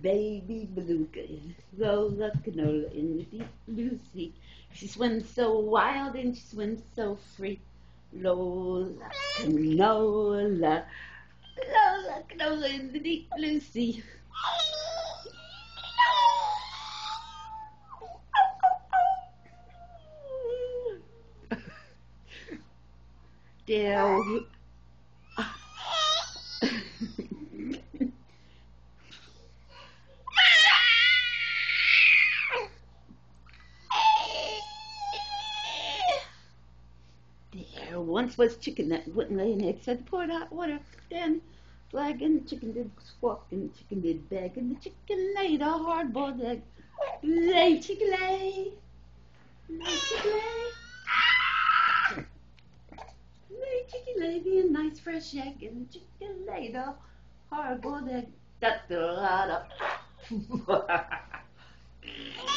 baby beluga is Lola Canola in the deep blue sea. She swims so wild and she swims so free. Lola Canola, Lola Canola in the deep blue sea. There, there once was chicken that wouldn't lay an egg, so they poured hot water, then flag, and the chicken did squawk, and the chicken did beg, and the chicken laid a hard-boiled egg. Lay, chicken, lay. Lay, chicken, lay. Lay, chicken, lay me a nice fresh egg, and the chicken laid a hard-boiled egg. That's a lot of